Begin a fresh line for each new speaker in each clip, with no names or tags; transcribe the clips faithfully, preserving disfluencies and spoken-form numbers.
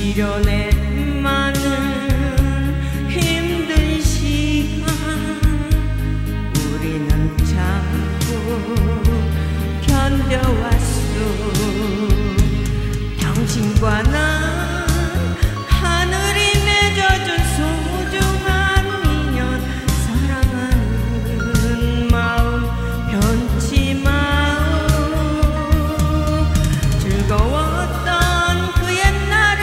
시련의 많은 힘든 시간 우리는 참고 견뎌왔소. 당신과 나 하늘이 맺어준 소중한 인연, 사랑하는 마음 변치 마오. 즐거웠던 그 옛날을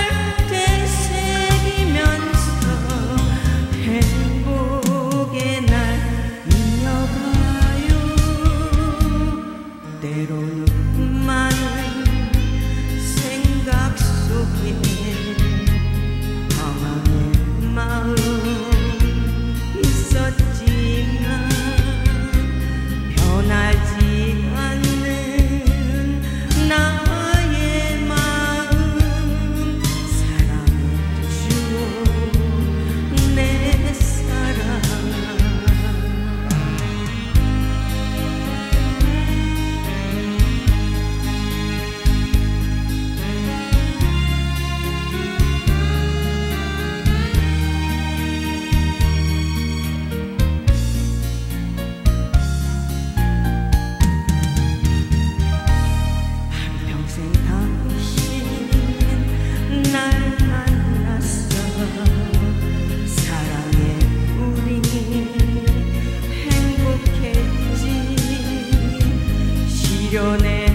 되새기면서 행복의 날 이어가요. 때로는 많은 생각 속에 방황의 마음 있었지만 변하지 않는 나의 마음 사랑해주오 내 사랑. 평생 당신 날 만났어. 사랑해 우리 행복했지. 시련의